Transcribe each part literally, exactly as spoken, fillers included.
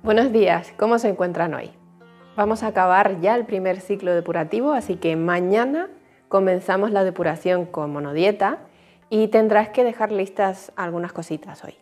Buenos días, ¿cómo se encuentran hoy? Vamos a acabar ya el primer ciclo depurativo, así que mañana comenzamos la depuración con monodieta y tendrás que dejar listas algunas cositas hoy.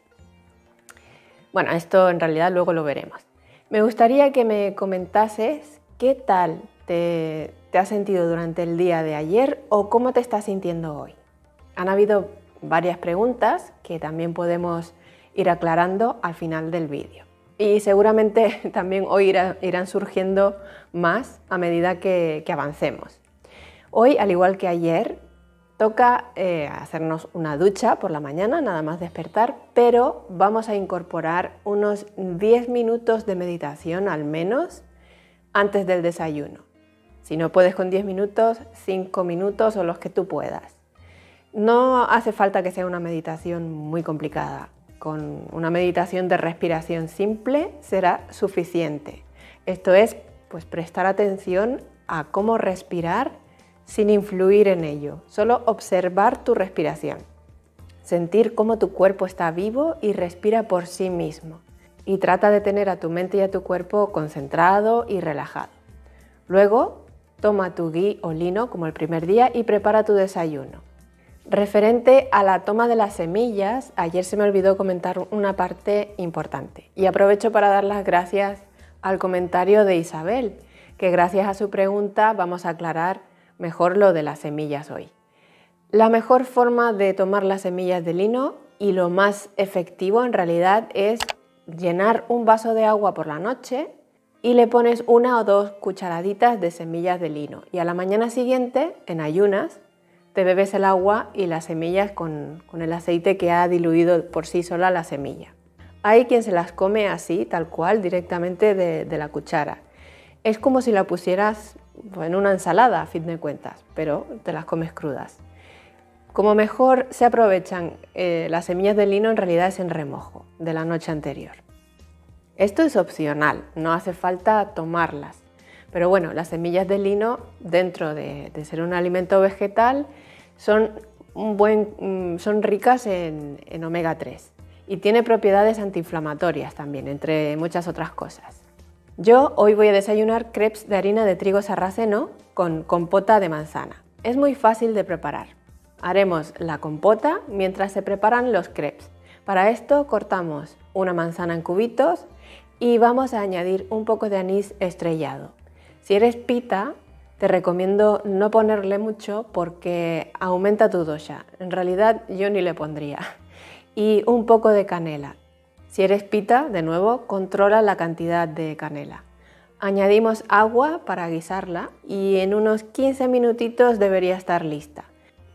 Bueno, esto en realidad luego lo veremos. Me gustaría que me comentases qué tal te, te has sentido durante el día de ayer o cómo te estás sintiendo hoy. Han habido varias preguntas que también podemos ir aclarando al final del vídeo. Y seguramente también hoy irá, irán surgiendo más a medida que, que avancemos. Hoy, al igual que ayer, toca eh, hacernos una ducha por la mañana, nada más despertar, pero vamos a incorporar unos diez minutos de meditación al menos antes del desayuno. Si no puedes con diez minutos, cinco minutos o los que tú puedas. No hace falta que sea una meditación muy complicada. Con una meditación de respiración simple será suficiente. Esto es, pues, prestar atención a cómo respirar sin influir en ello. Solo observar tu respiración. Sentir cómo tu cuerpo está vivo y respira por sí mismo. Y trata de tener a tu mente y a tu cuerpo concentrado y relajado. Luego, toma tu ghee o lino como el primer día y prepara tu desayuno. Referente a la toma de las semillas, ayer se me olvidó comentar una parte importante y aprovecho para dar las gracias al comentario de Isabel, que gracias a su pregunta vamos a aclarar mejor lo de las semillas hoy. La mejor forma de tomar las semillas de lino y lo más efectivo en realidad es llenar un vaso de agua por la noche y le pones una o dos cucharaditas de semillas de lino y a la mañana siguiente, en ayunas, te bebes el agua y las semillas con, con el aceite que ha diluido por sí sola la semilla. Hay quien se las come así, tal cual, directamente de, de la cuchara. Es como si la pusieras en una ensalada, a fin de cuentas, pero te las comes crudas. Como mejor se aprovechan eh, las semillas de lino, en realidad es en remojo de la noche anterior. Esto es opcional, no hace falta tomarlas. Pero bueno, las semillas de lino, dentro de, de ser un alimento vegetal, son, un buen, son ricas en, en omega tres y tiene propiedades antiinflamatorias también, entre muchas otras cosas. Yo hoy voy a desayunar crepes de harina de trigo sarraceno con compota de manzana. Es muy fácil de preparar. Haremos la compota mientras se preparan los crepes. Para esto cortamos una manzana en cubitos y vamos a añadir un poco de anís estrellado. Si eres pita, te recomiendo no ponerle mucho porque aumenta tu dosha. En realidad yo ni le pondría. Y un poco de canela. Si eres pita, de nuevo, controla la cantidad de canela. Añadimos agua para guisarla y en unos quince minutitos debería estar lista.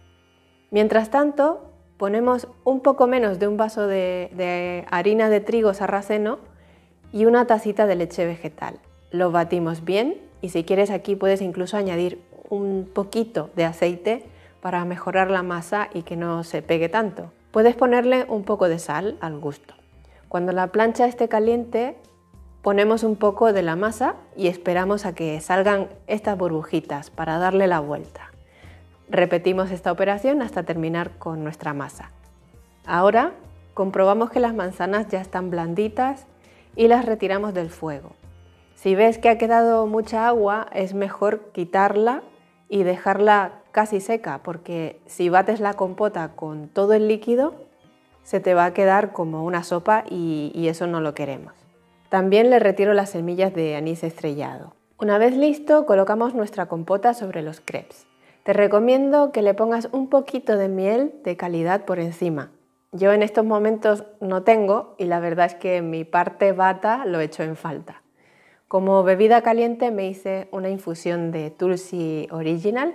Mientras tanto, ponemos un poco menos de un vaso de, de harina de trigo sarraceno y una tacita de leche vegetal. Lo batimos bien. Y si quieres aquí puedes incluso añadir un poquito de aceite para mejorar la masa y que no se pegue tanto. Puedes ponerle un poco de sal al gusto. Cuando la plancha esté caliente, ponemos un poco de la masa y esperamos a que salgan estas burbujitas para darle la vuelta. Repetimos esta operación hasta terminar con nuestra masa. Ahora comprobamos que las manzanas ya están blanditas y las retiramos del fuego. Si ves que ha quedado mucha agua, es mejor quitarla y dejarla casi seca, porque si bates la compota con todo el líquido, se te va a quedar como una sopa y, y eso no lo queremos. También le retiro las semillas de anís estrellado. Una vez listo, colocamos nuestra compota sobre los crepes. Te recomiendo que le pongas un poquito de miel de calidad por encima. Yo en estos momentos no tengo y la verdad es que mi parte bata lo echo en falta. Como bebida caliente me hice una infusión de Tulsi Original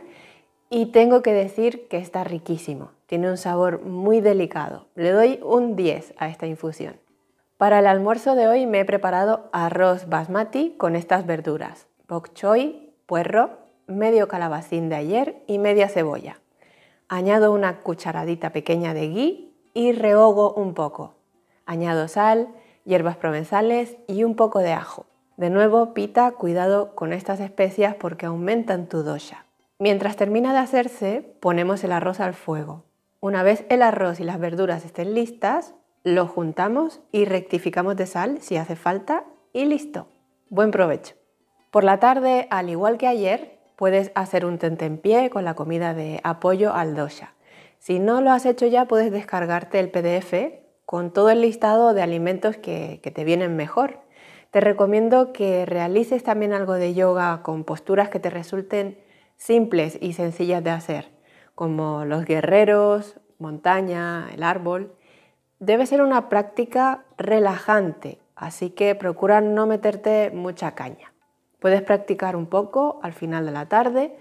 y tengo que decir que está riquísimo. Tiene un sabor muy delicado. Le doy un diez a esta infusión. Para el almuerzo de hoy me he preparado arroz basmati con estas verduras. Bok choy, puerro, medio calabacín de ayer y media cebolla. Añado una cucharadita pequeña de ghee y rehogo un poco. Añado sal, hierbas provenzales y un poco de ajo. De nuevo, pita, cuidado con estas especias porque aumentan tu dosha. Mientras termina de hacerse, ponemos el arroz al fuego. Una vez el arroz y las verduras estén listas, lo juntamos y rectificamos de sal si hace falta y listo. Buen provecho. Por la tarde, al igual que ayer, puedes hacer un tentempié con la comida de apoyo al dosha. Si no lo has hecho ya, puedes descargarte el P D F con todo el listado de alimentos que, que te vienen mejor. Te recomiendo que realices también algo de yoga con posturas que te resulten simples y sencillas de hacer, como los guerreros, montaña, el árbol. Debe ser una práctica relajante, así que procura no meterte mucha caña. Puedes practicar un poco al final de la tarde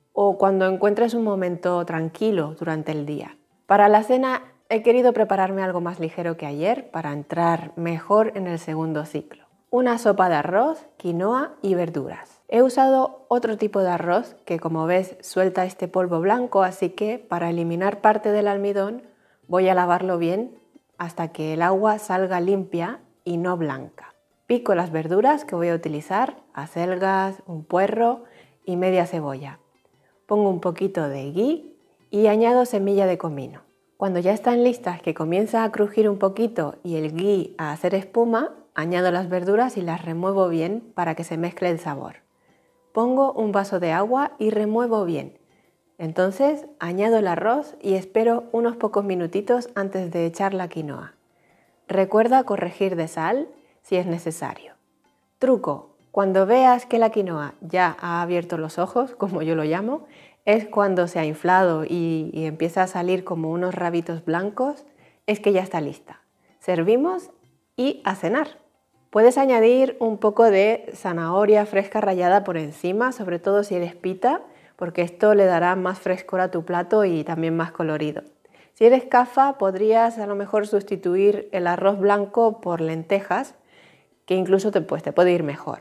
o cuando encuentres un momento tranquilo durante el día. Para la cena he querido prepararme algo más ligero que ayer para entrar mejor en el segundo ciclo. Una sopa de arroz, quinoa y verduras. He usado otro tipo de arroz que, como ves, suelta este polvo blanco, así que para eliminar parte del almidón voy a lavarlo bien hasta que el agua salga limpia y no blanca. Pico las verduras que voy a utilizar, acelgas, un puerro y media cebolla. Pongo un poquito de ghee y añado semilla de comino. Cuando ya están listas, que comienza a crujir un poquito y el ghee a hacer espuma, añado las verduras y las remuevo bien para que se mezcle el sabor. Pongo un vaso de agua y remuevo bien. Entonces añado el arroz y espero unos pocos minutitos antes de echar la quinoa. Recuerda corregir de sal si es necesario. Truco: cuando veas que la quinoa ya ha abierto los ojos, como yo lo llamo, es cuando se ha inflado y, y empieza a salir como unos rabitos blancos, es que ya está lista. Servimos y a cenar. Puedes añadir un poco de zanahoria fresca rallada por encima, sobre todo si eres pita, porque esto le dará más frescor a tu plato y también más colorido. Si eres cafa, podrías a lo mejor sustituir el arroz blanco por lentejas, que incluso te, pues, te puede ir mejor.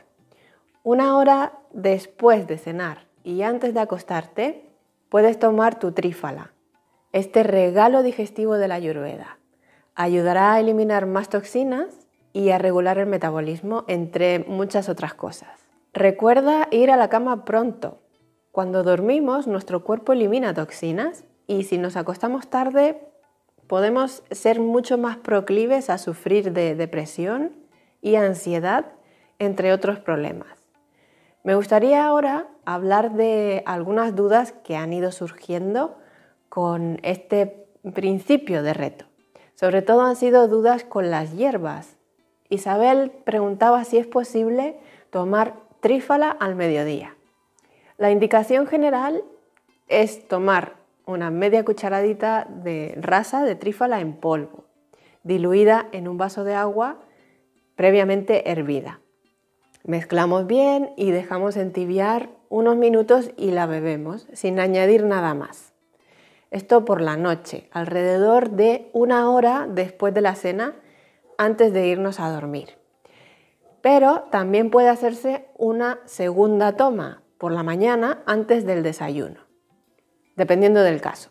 Una hora después de cenar y antes de acostarte, puedes tomar tu trífala, este regalo digestivo de la Ayurveda. Ayudará a eliminar más toxinas y a regular el metabolismo, entre muchas otras cosas. Recuerda ir a la cama pronto. Cuando dormimos, nuestro cuerpo elimina toxinas y si nos acostamos tarde, podemos ser mucho más proclives a sufrir de depresión y ansiedad, entre otros problemas. Me gustaría ahora hablar de algunas dudas que han ido surgiendo con este principio de reto. Sobre todo han sido dudas con las hierbas. Isabel preguntaba si es posible tomar trífala al mediodía. La indicación general es tomar una media cucharadita de rasa de trífala en polvo, diluida en un vaso de agua previamente hervida. Mezclamos bien y dejamos entibiar unos minutos y la bebemos sin añadir nada más. Esto por la noche, alrededor de una hora después de la cena, antes de irnos a dormir. Pero también puede hacerse una segunda toma por la mañana antes del desayuno, dependiendo del caso.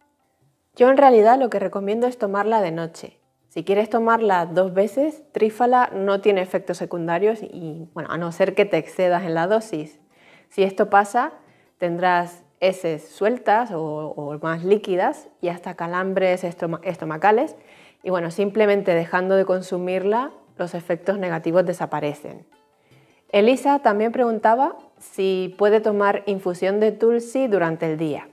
Yo en realidad lo que recomiendo es tomarla de noche. Si quieres tomarla dos veces, trífala no tiene efectos secundarios y, bueno, a no ser que te excedas en la dosis. Si esto pasa, tendrás heces sueltas o, o más líquidas y hasta calambres estoma- estomacales. Y bueno, simplemente dejando de consumirla, los efectos negativos desaparecen. Elisa también preguntaba si puede tomar infusión de tulsi durante el día.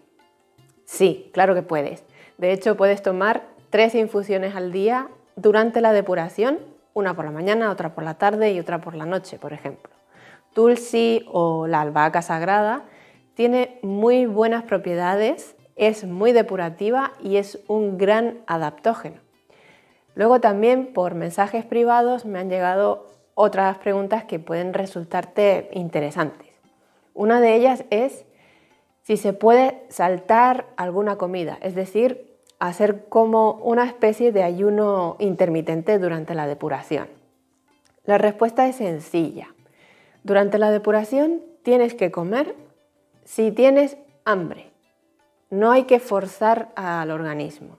Sí, claro que puedes. De hecho, puedes tomar tres infusiones al día durante la depuración, una por la mañana, otra por la tarde y otra por la noche, por ejemplo. Tulsi o la albahaca sagrada tiene muy buenas propiedades, es muy depurativa y es un gran adaptógeno. Luego también por mensajes privados me han llegado otras preguntas que pueden resultarte interesantes. Una de ellas es si se puede saltar alguna comida, es decir, hacer como una especie de ayuno intermitente durante la depuración. La respuesta es sencilla. Durante la depuración tienes que comer si tienes hambre. No hay que forzar al organismo.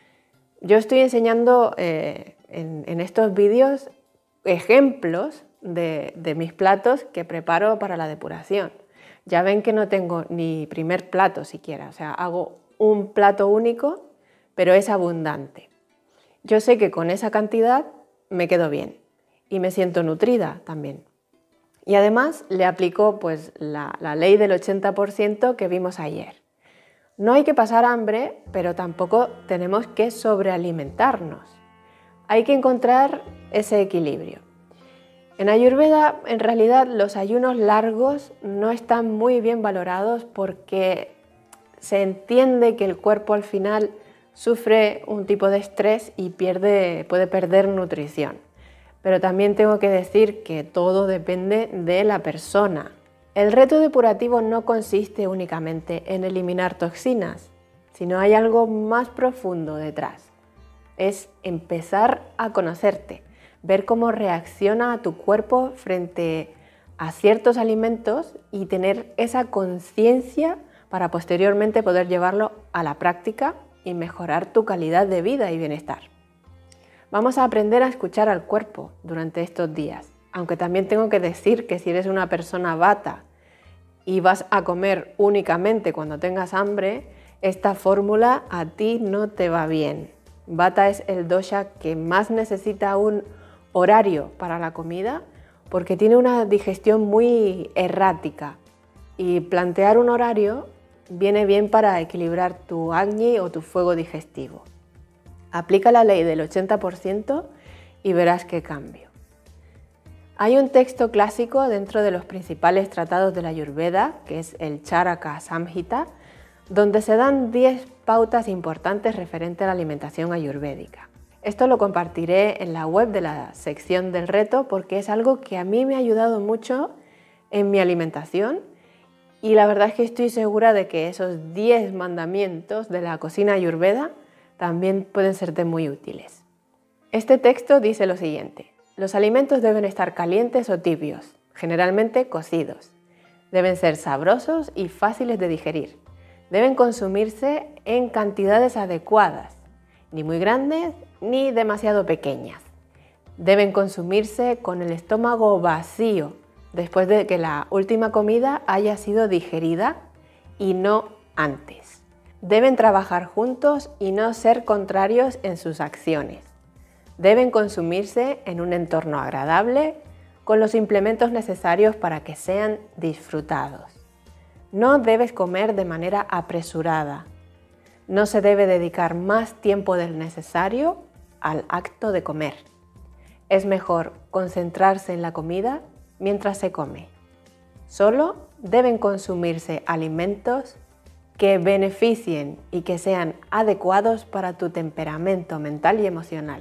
Yo estoy enseñando eh, en, en estos vídeos ejemplos de, de mis platos que preparo para la depuración. Ya ven que no tengo ni primer plato siquiera, o sea, hago un plato único, pero es abundante. Yo sé que con esa cantidad me quedo bien. y me siento nutrida también. Y además le aplico pues, la, la ley del ochenta por ciento que vimos ayer. No hay que pasar hambre, pero tampoco tenemos que sobrealimentarnos. Hay que encontrar ese equilibrio. En Ayurveda, en realidad, los ayunos largos no están muy bien valorados porque se entiende que el cuerpo al final sufre un tipo de estrés y pierde, puede perder nutrición. Pero también tengo que decir que todo depende de la persona. El reto depurativo no consiste únicamente en eliminar toxinas, sino hay algo más profundo detrás. Es empezar a conocerte, ver cómo reacciona tu cuerpo frente a ciertos alimentos y tener esa conciencia para posteriormente poder llevarlo a la práctica y mejorar tu calidad de vida y bienestar. Vamos a aprender a escuchar al cuerpo durante estos días, aunque también tengo que decir que si eres una persona vata y vas a comer únicamente cuando tengas hambre, esta fórmula a ti no te va bien. Vata es el dosha que más necesita un horario para la comida porque tiene una digestión muy errática y plantear un horario viene bien para equilibrar tu agni o tu fuego digestivo. Aplica la ley del ochenta por ciento y verás qué cambio. Hay un texto clásico dentro de los principales tratados de la Ayurveda, que es el Charaka Samhita, donde se dan diez pautas importantes referentes a la alimentación ayurvédica. Esto lo compartiré en la web de la sección del reto porque es algo que a mí me ha ayudado mucho en mi alimentación y la verdad es que estoy segura de que esos diez mandamientos de la cocina ayurveda también pueden serte muy útiles. Este texto dice lo siguiente: los alimentos deben estar calientes o tibios, generalmente cocidos. Deben ser sabrosos y fáciles de digerir. Deben consumirse en cantidades adecuadas, ni muy grandes ni demasiado pequeñas. Deben consumirse con el estómago vacío, después de que la última comida haya sido digerida y no antes. Deben trabajar juntos y no ser contrarios en sus acciones. Deben consumirse en un entorno agradable, con los implementos necesarios para que sean disfrutados. No debes comer de manera apresurada. No se debe dedicar más tiempo del necesario al acto de comer. Es mejor concentrarse en la comida mientras se come. Solo deben consumirse alimentos que beneficien y que sean adecuados para tu temperamento mental y emocional.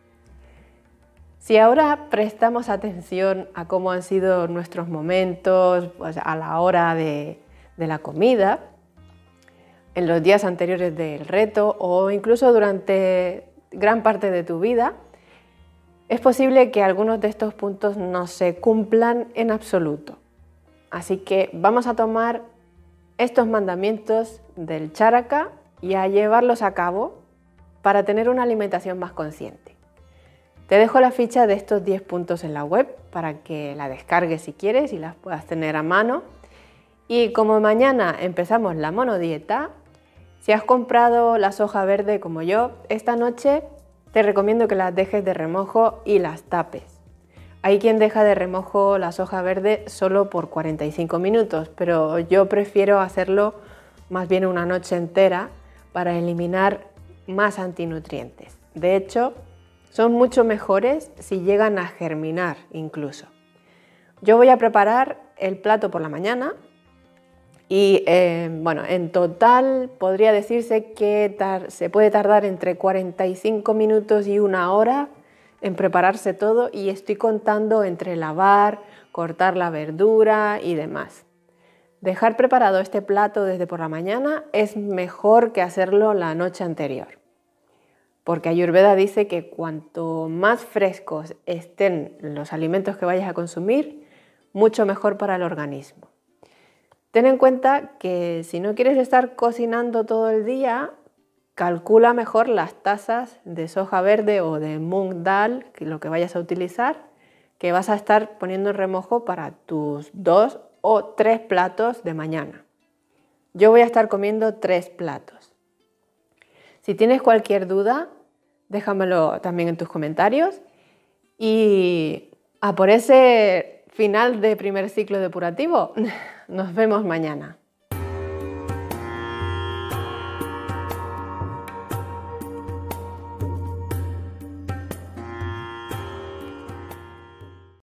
Si ahora prestamos atención a cómo han sido nuestros momentos pues, a la hora de, de la comida, en los días anteriores del reto o incluso durante gran parte de tu vida, es posible que algunos de estos puntos no se cumplan en absoluto. Así que vamos a tomar estos mandamientos del Charaka y a llevarlos a cabo para tener una alimentación más consciente. Te dejo la ficha de estos diez puntos en la web para que la descargues si quieres y las puedas tener a mano. Y como mañana empezamos la monodieta, si has comprado la soja verde como yo, esta noche te recomiendo que las dejes de remojo y las tapes. Hay quien deja de remojo la soja verde solo por cuarenta y cinco minutos, pero yo prefiero hacerlo más bien una noche entera para eliminar más antinutrientes. De hecho, son mucho mejores si llegan a germinar incluso. Yo voy a preparar el plato por la mañana y eh, bueno, en total podría decirse que se puede tardar entre cuarenta y cinco minutos y una hora en prepararse todo y estoy contando entre lavar, cortar la verdura y demás. Dejar preparado este plato desde por la mañana es mejor que hacerlo la noche anterior, porque Ayurveda dice que cuanto más frescos estén los alimentos que vayas a consumir, mucho mejor para el organismo. Ten en cuenta que si no quieres estar cocinando todo el día, calcula mejor las tazas de soja verde o de mung dal, que lo que vayas a utilizar, que vas a estar poniendo en remojo para tus dos o tres platos de mañana. Yo voy a estar comiendo tres platos. Si tienes cualquier duda, déjamelo también en tus comentarios y a por ese final de primer ciclo depurativo. Nos vemos mañana.